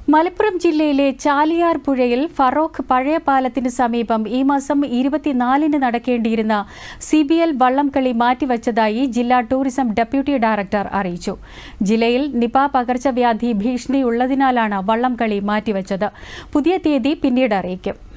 മലപ്പുറം ജില്ലയിലെ ചാലിയാർ പുഴയിൽ ഫറോക്ക് പഴയ പാലത്തിന് സമീപം ഈ മാസം 24-ന് നടക്കേണ്ടിയിരുന്ന CBL വള്ളംകളി മാറ്റിവച്ചതായി ജില്ലാ ടൂറിസം ഡെപ്യൂട്ടി ഡയറക്ടർ അറിയിച്ചു. ജില്ലയിൽ നിപ പകർച്ചവ്യാധി ഭീഷണിയുള്ളതിനാലാണ് വള്ളംകളി മാറ്റിവച്ചത്. പുതിയ തീയതി പിന്നീട് അറിയിക്കും.